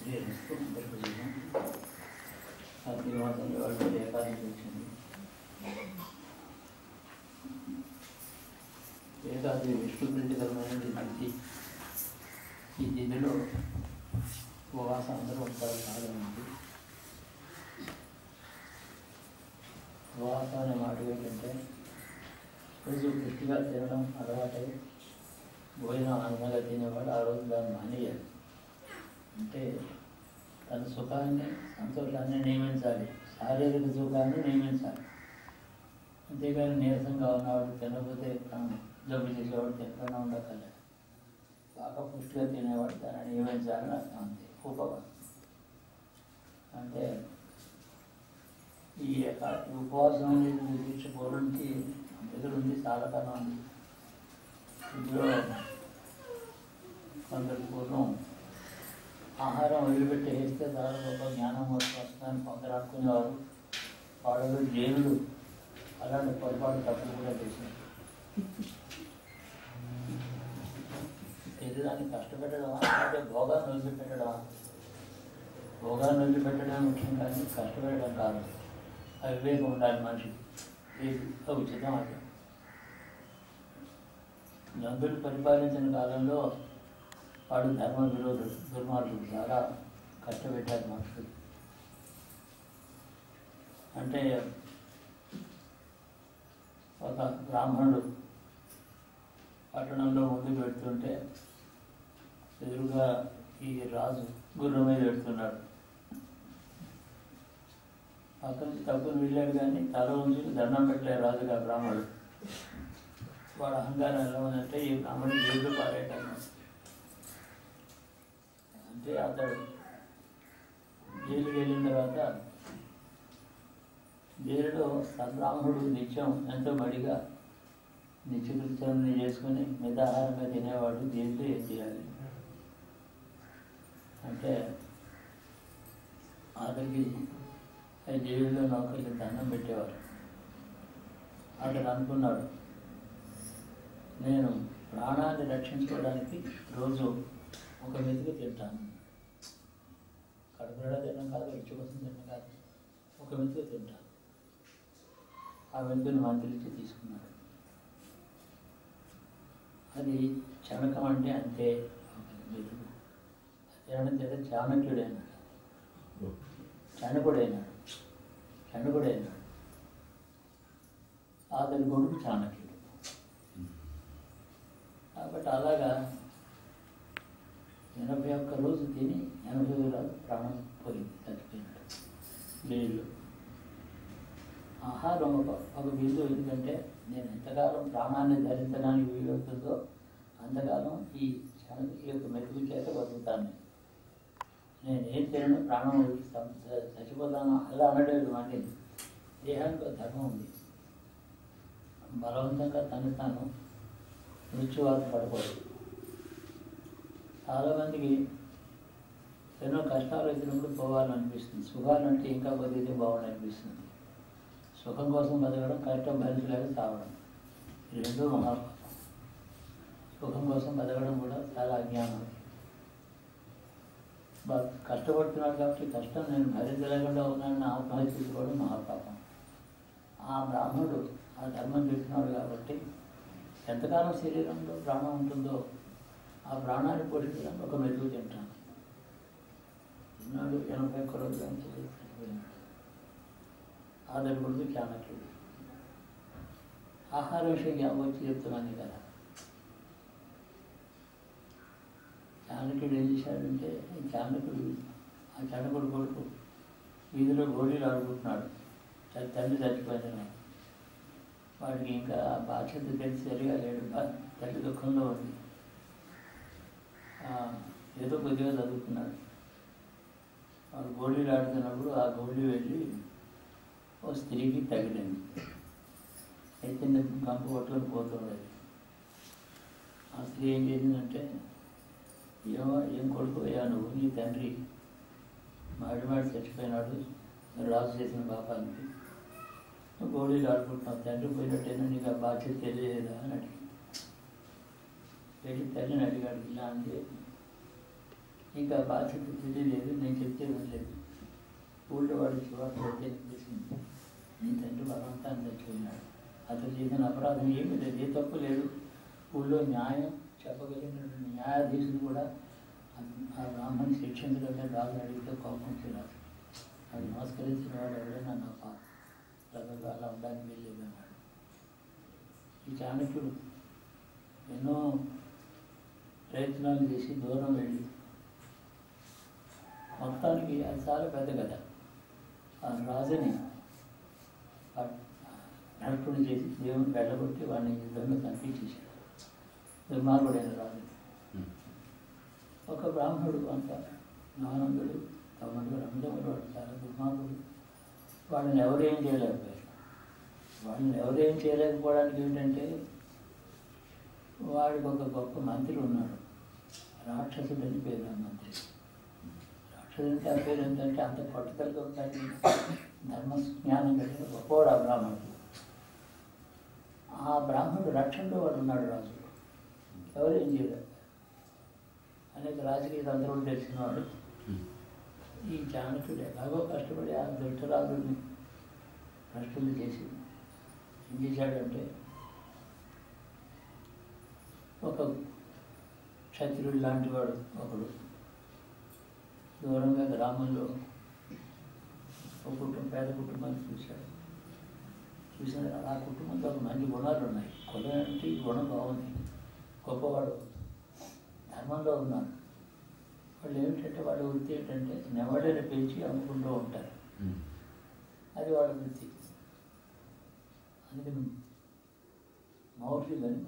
కార్తీకమాసంలో వాళ్ళు ఏకాదశి వచ్చింది. ఏకాదశి విష్ణు ప్రీతికరమైనది తిథి. ఈ తిథిలో ఉపవాసం అందరూ ఉంటారు. చాలా మంది ఉపవాసం అనే మాట ఏంటంటే రోజు పుష్టిగా తినడం అలవాటై భోజనం ఆనందంగా తినేవాడు ఆ రోజు దాన్ని మానేయాలి. అంటే తన సుఖాన్ని సంతోషాన్ని నియమించాలి, శారీరక సుఖాన్ని నియమించాలి. అంతేగాని నీరసంగా ఉన్నవాడు తినకపోతే జబ్బు చేసేవాడు తినకుండా ఉండగలరు. బాగా పుష్టిగా తినేవాడు దాన్ని నియమించాలని అర్థం. అంతే ఉపవాసం అంటే ఈ ఉపవాసం అనేది దీక్ష పూర్వంకి దగ్గర ఉంది, చాలా కాలం ఉంది. ఇందులో కొందరు పూర్వం ఆహారం వదిలిపెట్టేస్తే చాలా గొప్ప జ్ఞానం వస్తుందని కొందరు అనుకునేవారు. వాళ్ళు జైలు అలాంటి పొరపాటు తప్పులు కూడా చేశారు. శరీరాన్ని కష్టపెట్టడమా అంటే భోగాన్ని వదిలిపెట్టడమా? భోగాన్ని వదిలిపెట్టడం ముఖ్యం కానీ కష్టపెట్టడం కాదు. అవివేకం ఉండాలి మనిషికి. ఇది ఉచితం అది. నందులు పరిపాలించిన కాలంలో వాడు ధర్మ విరోధుడు, దుర్మార్గుడు, చాలా కష్టపెట్టారు మనుషులు. అంటే ఒక బ్రాహ్మణుడు పట్టణంలో ముందుకు పెడుతుంటే ఎదురుగా ఈ రాజు గుర్రం మీద పెడుతున్నాడు. పక్కన తప్పును వెళ్ళాడు కానీ తల ఉంచుకు దండం పెట్టలేదు రాజుగా బ్రాహ్మణుడు. వాడు అహంకారం ఎలా ఉందంటే ఈ బ్రాహ్మణుడు జైలు పారేయటం. అంటే అతడు జైలుకి వెళ్ళిన తర్వాత జైలులో సద్బ్రాహ్మణుడు నిత్యం ఎంతో బడిగా నిత్యకృత్యాన్ని చేసుకుని మితాహారంగా తినేవాడు. జైలు ఏం చేయాలి అంటే అతనికి జైలులో నౌకర్లు దండం పెట్టేవారు. అతడు అనుకున్నాడు, నేను ప్రాణాన్ని రక్షించుకోవడానికి రోజు ఒక మెతుకు తింటాను. కడుపులో తినడం కాదు, రుచి కోసం తినడం కాదు, ఒక మెతుకు తింటాను. ఆ మెతుకుని మంత్రించి తీసుకున్నాడు. అది చణకం అంటే అంతే మెతుకు. తినడం చేత చాణక్యుడైనాడు, చణకుడైనాడు. అతని కొడుకు చాణక్యుడు. కాబట్టి అలాగా 81 రోజు తిని 80 రోజు ప్రాణం పోయింది, చచ్చిపోయినాడు జైల్లో. ఆహారం ఒక బిందు. ఎందుకంటే నేను ఎంతకాలం ప్రాణాన్ని ధరించడానికి వీలవుతుందో అంతకాలం ఈ యొక్క మెతుకు చేత బతుకుతాను. నేను ఏం తినను, ప్రాణం చచ్చిపోతాను అలా అనలేదు. అంటే దేహానికి ఒక ధర్మం ఉంది. బలవంతంగా తాను మృత్యువాత పడకూడదు. చాలామందికి ఎన్నో కష్టాలు వచ్చినప్పుడు పోవాలనిపిస్తుంది. సుఖాలంటే ఇంకా బతికితే బాగుండనిపిస్తుంది. సుఖం కోసం బతకడం, కష్టం భరించలేక చావడం, రెండూ మహాపాపం. సుఖం కోసం బతకడం కూడా చాలా అజ్ఞానం. కష్టపడుతున్నాడు కాబట్టి కష్టం నేను భరించలేకుండా ఉన్నానని ఆత్మహత్య చేసుకోవడం మహాపాపం. ఆ బ్రాహ్మణుడు ఆ ధర్మం చేస్తున్నాడు కాబట్టి ఎంతకాలం శరీరంలో ప్రాణం ఉంటుందో ఆ ప్రాణాన్ని పోషించడానికి ఒక మెతుకు తింటాను. తిన్నాడు. 81 రోజులు చచ్చిపోయినాడు. ఆ దర్శకుడు చాణక్యుడు. ఆహార విషయం వచ్చి చెప్తున్నాను కదా. చాణక్యుడు ఏం చేశాడంటే ఆ చాణకుడు కొడుకు వీధిలో గోళీలు ఆడుకుంటున్నాడు. తల్లి చచ్చిపోయింది. వాడికి ఇంకా బాధ్యత తెలిసి సరిగా లేడు. తల్లి దుఃఖంలో ఉంది. ఏదో కొద్దిగా చదువుకున్నాడు. వాడు గోళీలు ఆడుతున్నప్పుడు ఆ గోళీ వెళ్ళి ఓ స్త్రీకి తగిలింది. అయితే కంపు కొట్టుకొని పోతుండేది. ఆ స్త్రీ ఏం చేసిందంటే, ఏం కొడుకుపోయా నువ్వు, నీ తండ్రి మాడి చచ్చిపోయినాడు, రాజు చేసిన పాపానికి గోళీలు ఆడుకుంటున్నావు, తండ్రి పోయినట్టయినా నీకు ఆ బాధ్యత తెలియలేదా అని అడిగింది. వెళ్ళి తల్లిని అడిగాడు. ఇలా అంటే ఇంకా బాధ్యత తెలియలేదు, నేను చెప్తే వినలేదు. ఊళ్ళో వాడు చివాట్లు చేసింది, నీ తండ్రి బలవంతాన్ని తెచ్చుకున్నాడు. అతను చేసిన అపరాధం ఏమీ లేదు, ఏ తప్పు లేదు. ఊళ్ళో న్యాయం చెప్పగలిగినటువంటి న్యాయాధీశులు కూడా ఆ బ్రాహ్మణ్ణి శిక్షించడమే రాజు అడిగితే కోపం రాదు. అది నమస్కరించిన వాడు ఎవరైనా నా పాప అలా ఉండడానికి వెళ్ళేది అన్నాడు. ఈ చాణక్యుడు ఎన్నో ప్రయత్నాలు చేసి దూరం వెళ్ళి మొత్తానికి అది చాలా పెద్ద కథ. ఆ రాజుని నడుపుడు చేసి దేవుని వెళ్ళగొట్టి వాడిని యుద్ధంలో చంపించేశాడు. దుర్మార్గుడైన రాజు. ఒక బ్రాహ్మణుడు అంత జ్ఞానందుడు, తమ్ముడు రంగముడు, వాడు చాలా దుర్మార్గుడు. వాళ్ళని ఎవరేం చేయలేకపోయారు. వాళ్ళని ఎవరేం చేయలేకపోవడానికి ఏంటంటే వాడికి ఒక గొప్ప మంత్రి ఉన్నాడు, రాక్షసుడు అని పేరు. ఆ మంత్రి రాక్షసుడికి ఆ పేరు ఏంటంటే అంత పట్టుదలగా ఉంటాడు, ధర్మ జ్ఞానం కలిగిన గొప్పవాడు ఆ బ్రాహ్మణుడు. ఆ బ్రాహ్మణుడు రక్షణలో వాడు ఉన్నాడు రాజు, ఎవరేం చేయలేదు. అనేక రాజకీయ తంత్రులు తెలిసినవాడు. ఈ చాణక్యుడు ఎలాగో కష్టపడి ఆ దుష్టరాజుని కష్టాలు చేసి ఏం చేశాడంటే ఒక క్షత్రుడు లాంటి వాడు ఒకడు దూరంగా గ్రామంలో ఒక పేద కుటుంబాన్ని చూశాడు. చూసిన ఆ కుటుంబంలో ఒక మంచి గుణాలు ఉన్నాయి. కులాంటి గుణం బాగుంది, గొప్పవాడు, ధర్మంలో ఉన్నాడు. వాళ్ళు ఏమిటంటే వాళ్ళ వృత్తి ఏంటంటే నెమళ్ళని పెంచి అమ్ముకుంటూ ఉంటారు, అది వాళ్ళ వృత్తి. అందుకని మౌర్యులు అని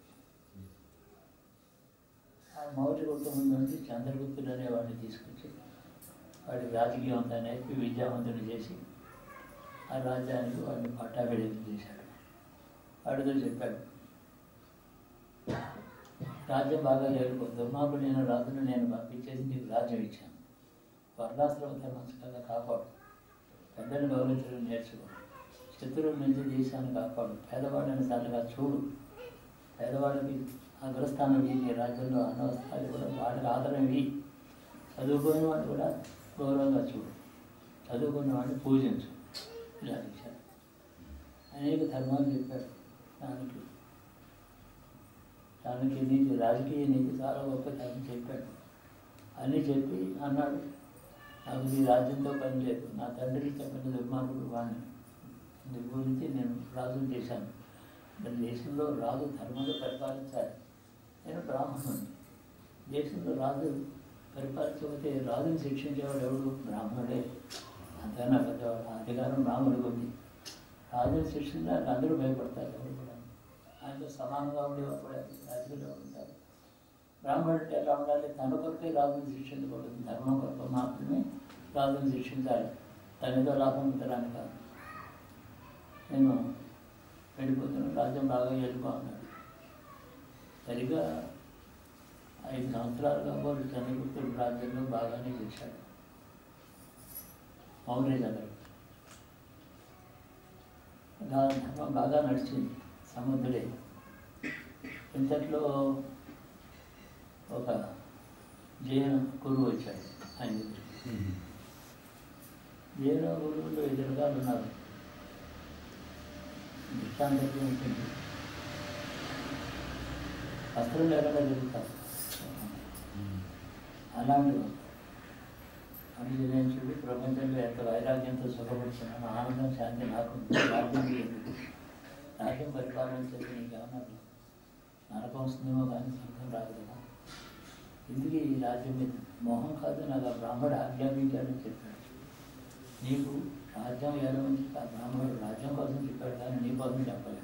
ఆ మౌర్య కుటుంబం నుంచి చంద్రగుప్తుడు అనే వాడిని తీసుకొచ్చి వాడి రాజకీయవంతా నేర్పి విద్యావంతుని చేసి ఆ రాజ్యానికి వాడిని పట్టాభిషేకం చేశాడు. వాడితో చెప్పాడు, రాజ్యం బాగా లేదు, దుర్మార్గుడు నేను రాజును నేను పంపించేసి నీకు రాజ్యం ఇచ్చాను. వర్ణాశ్రమ ధర్మంగా కాపాడు, పెద్దలు గౌరవించడం నేర్చుకో, శత్రువుల నుంచి దేశాన్ని కాపాడు, పేదవాడిని సరళగా చూడు, పేదవాడికి అగ్రస్థానం ఇవి, నీ రాజ్యంలో అనవస్థాలు కూడా వాడికి ఆదరణ ఇవి, చదువుకునే వాడిని కూడా గౌరవంగా చూడు, చదువుకున్న వాడిని పూజించు, ఇలా ఇచ్చాడు. అనేక ధర్మాలు చెప్పాడు. దానికి నీతి, రాజకీయ నీతి చాలా గొప్ప ధర్మం చెప్పాడు. అన్నీ చెప్పి అన్నాడు, నాకు ఈ రాజ్యంతో పని లేదు, నా తండ్రికి చెప్పిన దుర్మార్గుడు వాడిని గురించి నేను రాజును చేశాను. మన దేశంలో రాజు ధర్మంలో పరిపాలించాలి. నేను బ్రాహ్మణుడిని, దేశంలో రాజు పరిపాలించకపోతే రాజుని శిక్షించేవాడు ఎవడు? బ్రాహ్మణుడే. అంతేనా పెద్దవాడు, అధికారం బ్రాహ్మణుడికి ఉంది. రాజుని శిక్షించడానికి అందరూ భయపడతారు, ఎవరు కూడా ఆయనతో సమానంగా ఉండేవారు కూడా రాజులో ఉంటారు. బ్రాహ్మణుడు ఎలా ఉండాలి? తన కొరకే రాజుని శిక్షించకూడదు, ధర్మం కొరకు మాత్రమే రాజుని శిక్షించాలి, తనతో లాభం పొందడానికి కాదు. నేను వెళ్ళిపోతున్నాను, రాజ్యం బాగా వెళ్ళిపో అన్నాడు. సరిగ్గా 5 సంవత్సరాలు కాబట్టి చంద్రగుప్తుడు రాజ్యంలో బాగానే చేశాడు. మౌర్య చంద్రగుప్తుడు ధర్మం బాగా నడిచింది, సముద్రుడే. ఇంతట్లో ఒక జైన గురువు వచ్చాడు ఆయన దగ్గరికి. జైన గురువులు ఎదురుగా ఉన్నారు, దృష్టాంతం ఉంటుంది, వస్త్రం లేకుండా జరుగుతారు. అలాంటి అని నేను చూడు, ప్రపంచంలో ఎంత వైరాగ్యంతో సుఖపడుతున్నాను, ఆనందం శాంతి నాకు రాజ్యం ఎందుకు, రాజ్యం పరిపాలించేది నీకు ఏమన్నా నరకం వస్తుందేమో కానీ స్వర్గం రాదు కదా, ఎందుకు ఈ రాజ్యం మీద మోహం కాదు, నాకు ఆ బ్రాహ్మణుడు ఆజ్ఞాపించాడని చెప్పాడు. నీకు రాజ్యం ఏమని ఆ బ్రాహ్మణుడు రాజ్యం కోసం చెప్పాడు కానీ నీ కోసం చెప్పలేదు.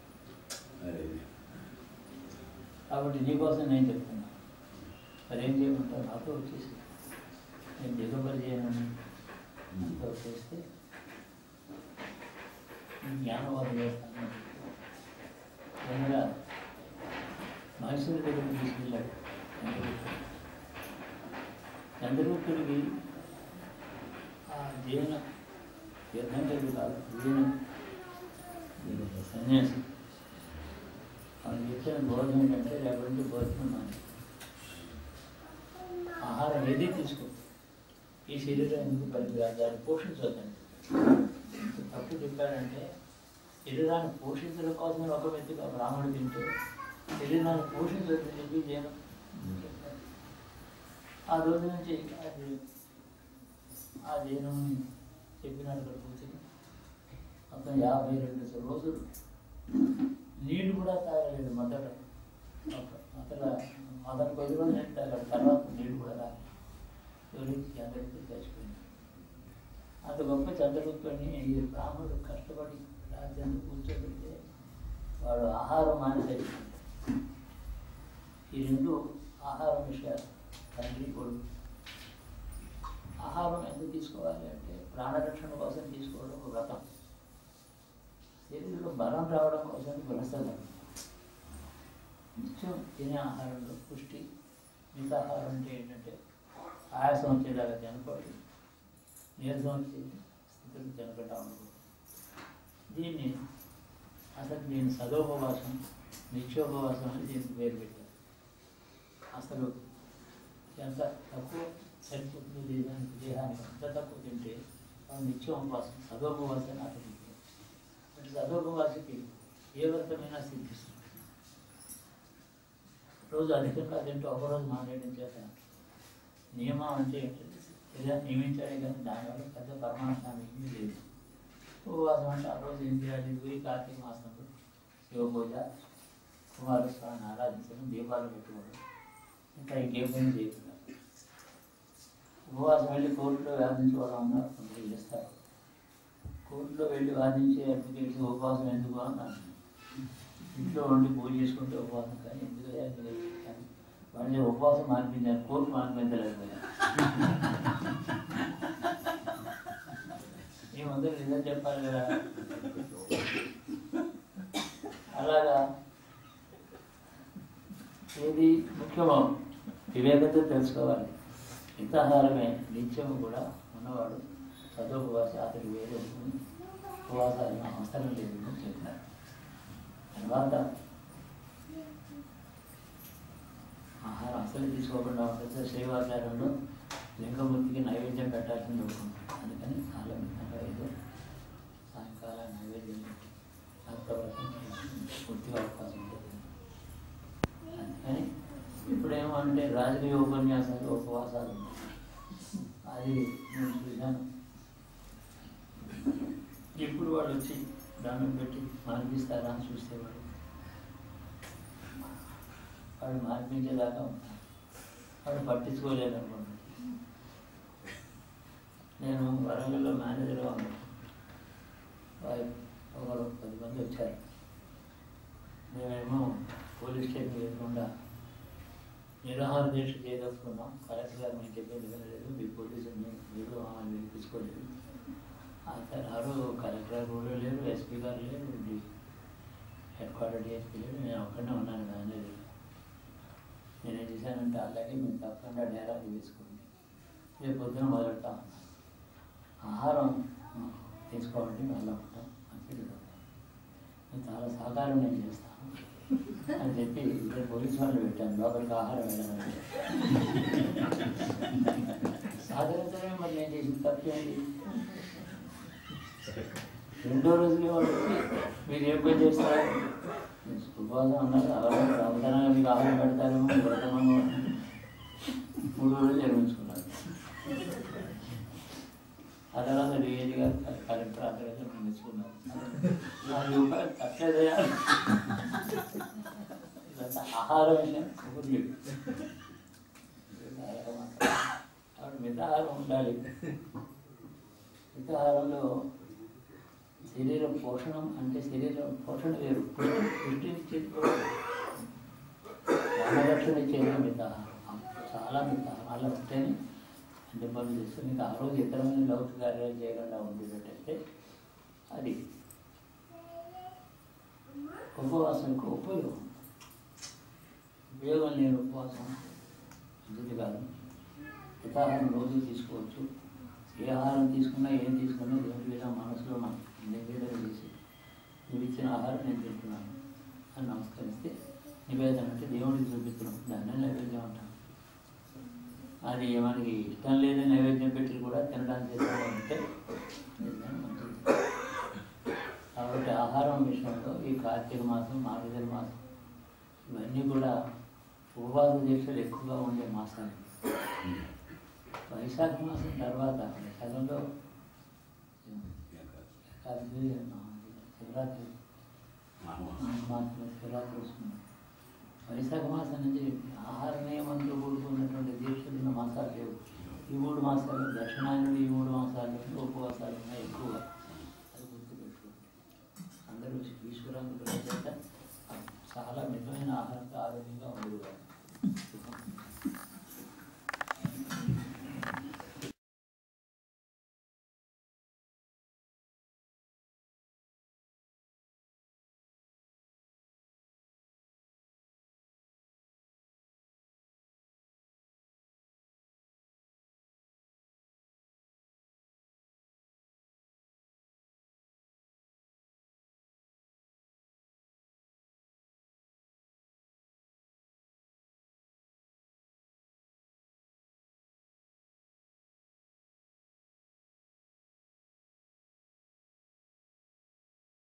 కాబట్టి నీకోసం నేను చెప్తున్నా, మరి ఏం చేయమంటావు? నాతో వచ్చేసి నేను దిగుబడి చేయను, నాతో వచ్చేస్తే జ్ఞానవాదం చేస్తాను. అనగా మనుషుల దగ్గరికి తీసుకెళ్ళాడు చంద్రగుప్తుడికి. ఆ జైన యుద్ధం కలిగి కాదు, జైన సన్యాసి వాళ్ళు చెప్పిన భోజనం ఏంటంటే రేపటి భోజనం మాని ఆహారం ఏది తీసుకోవచ్చు. ఈ శరీరం ఎందుకు పనికిరాదు, దాన్ని పోషించవద్దండి. తప్పు చెప్పాడంటే శరీరాన్ని పోషించడం కోసం ఒక వ్యక్తిగా బ్రాహ్మణుడు తింటే శరీరాన్ని పోషించవద్దని చెప్పి జనం చెప్పారు. ఆ రోజు నుంచి అది ఆ జనం చెప్పినట్టు అక్కడ కూర్చొని మొత్తం 52 రోజులు నీళ్ళు కూడా తాగలేదు. మొదట 10 రోజులు నీళ్ళు తాగాడు, తర్వాత నీళ్ళు కూడా తాగలేదు. చంద్రుడికి చచ్చిపోయింది. అంత గొప్ప చంద్రుడితోని ఈ బ్రాహ్మణుడు కష్టపడి రాజ్యాన్ని కూర్చోబెడితే వాడు ఆహారం మానేసేది. ఈ రెండు ఆహారం విషయాలు, తండ్రి కొడుకు. ఆహారం ఎందుకు తీసుకోవాలి అంటే ప్రాణరక్షణ కోసం తీసుకోవడం ఒక వ్రతం. శరీరంలో బలం రావడం కోసం గృహస్థలం. నిత్యం తినే ఆహారంలో పుష్టి. మిగతా ఆహారం అంటే ఏంటంటే ఆయాసం వచ్చేలాగా తినకూడదు, నీరసం వచ్చే స్థితిలో తినకుండా ఉండకూడదు. దీన్ని సదోపవాసం, నిత్యోపవాసం అని దీనికి పేరు పెట్టారు. అసలు ఎంత తక్కువ సరిపోతుంది దేహానికి అంత తక్కువ తింటే నిత్యం ఉపవాసం, సదోపవాసం అతను. సదోపవాసికి ఏ వ్రతమైనా సిద్ధిస్తుంది. రోజు అధికంగా తింటూ ఒకరోజు మానేయడం చేత నియమం అంటే ఏంటంటే ఏదైనా నియమించాడే కానీ దానివల్ల పెద్ద పరమార్థం ఏమీ లేదు. ఉపవాసం అంటే ఆ రోజు ఏం చేయాలి? కార్తీక మాసంలో శివపూజ, కుమారస్వామిని ఆరాధించడం, దీపాలు పెట్టుకోవడం, ఇంకా ఇంకేం పని చేయకుండా ఉపవాసం వెళ్ళి కోర్టులో వాదించుకోవడం అన్నారు కొందరు చేస్తారు. కోర్టులో వెళ్ళి వాదించే అడ్వకేట్స్ ఉపవాసం ఎందుకు అన్నారు. ఇంట్లో ఉండి పూజ చేసుకుంటే ఉపవాసం, కానీ ఎందుకు వాళ్ళని ఉపవాసం మానిపించారు, కోర్టు మానిపించలేదు కదా. మేమందరూ నిజం చెప్పాలి కదా. అలాగా ఏది ముఖ్యమో వివేకంతో తెలుసుకోవాలి. మితాహారమే నిత్యము కూడా ఉన్నవాడు సదోపవాస అతడి వేరే ఉపవాసాలను అవసరం లేదు అని చెప్పినారు. తర్వాత ఆహారం అసలు తీసుకోకుండా ఉంటుంది. శైవాచారంలో లింగమూర్తికి నైవేద్యం పెట్టాల్సింది అనుకుంటాం. అందుకని చాలా మితంగా ఏదో సాయంకాలం నైవేద్యం పెట్టి అంతవరకు పూర్తిగా అవకాశం ఉంటుంది. అందుకని ఇప్పుడేమంటే రాజకీయ ఉపన్యాసాలు ఉపవాసాలు ఉన్నాయి. అది నేను చూశాను. ఇప్పుడు వాళ్ళు వచ్చి దండం పెట్టి మార్పిస్తారా అని చూసేవాడు. వాడు మార్పించేదాకా ఉంటాను. వాడు పట్టించుకోలేదు అనుకుంటున్నాను. నేను వరంగల్లో మేనేజర్గా ఉన్నాను. ఒకరు 10 మంది వచ్చారు. మేమేమో పోలీస్ స్టేషన్ లేకుండా నిరాహార దీక్ష చేయదలుచుకున్నాం. కలెక్టర్ గారు మేము చెప్పేది వినలేదు, మీ పోలీసులు మీరు వినిపించుకోలేదు. సార్ కలెక్టర్ గారు కూడా లేరు, ఎస్పీ గారు లేరు, హెడ్ క్వార్టర్ డిఎస్పీ లేరు, నేను ఒక్కడే ఉన్నాను మేనేజర్. నేనేం చేశానంటే అలాగే మేము తప్పకుండా డైలాగ్ వేసుకోండి, రేపు పొద్దున మొదలెడతాం. ఆహారం తీసుకోవాలంటే మేము అలా ఉంటాం అని చెప్తాం. నేను చాలా సహకారం నేను చేస్తాను అని చెప్పి ఇద్దరు పోలీసు వాళ్ళు పెట్టాను లోపలికి ఆహారం వెళ్ళాలంటే. సహకరించడమే మరి నేను చేసిన తప్పేంటి. రెండో రోజుకి వాళ్ళు మీరు ఏం పని చేస్తారు, ఉపవాసం అన్నారు, అవసరంగా మీకు ఆహారం పెడతారేమో పెడతామో. 3 రోజులు నిర్మించుకున్నారు. ఆ తర్వాత డిఏజీ గారు కలెక్టర్ ఆ తర్వాత మేము మెచ్చుకున్నారు. తప్పలేదయా ఇదంతా ఆహార విషయం కుదిరి. కాబట్టి మితాహారం ఉండాలి. మితాహారంలో శరీర పోషణం అంటే శరీరం పోషణ వేరు, పుష్టినిచ్చేది ప్రాణరక్షణ ఇచ్చేది మితాహారం. చాలా మితాహారం అలా ఉంటేనే అంటే పనులు చేస్తే మీకు ఆ రోజు ఇతరమైన లౌకిక కార్యాలు చేయకుండా ఉండేటట్టయితే అది ఉపవాసంకు ఉపయోగం. ఉపయోగం లేని ఉపవాసం మంచిది కాదు. మితాహారం రోజు తీసుకోవచ్చు. ఏ ఆహారం తీసుకున్నా ఏం తీసుకున్నా దేవుడి మీద మనసులో మనం నివేదన చేసి నువ్వు ఇచ్చిన ఆహారం నేను తింటున్నాను అని నమస్కరిస్తే నివేదన అంటే దేవుడికి చూపిస్తున్నాం, దాన్ని నైవేద్యం అంటాం. అది మనకి ఇష్టం లేదు నైవేద్యం పెట్టి కూడా తినడానికి సిద్ధంగా ఉంటే నిజంగా మంచిది. కాబట్టి ఆహారం విషయంలో ఈ కార్తీక మాసం, మార్గశిర మాసం ఇవన్నీ కూడా ఉపవాస దీక్షలు ఎక్కువగా ఉండే మాసాలు. వైశాఖ మాసం తర్వాత వైశాఖంలో శివరాత్రి శివరాత్రి వస్తుంది. వైశాఖ మాసం నుంచి ఆహార నియమంతో కూడుకున్నటువంటి దీక్షలు ఉన్న మాసాలు లేవు. ఈ 3 మాసాలు దక్షిణాయనుడు, ఈ 3 మాసాలు ఉపవాసాలు ఉన్నాయి ఎక్కువగా.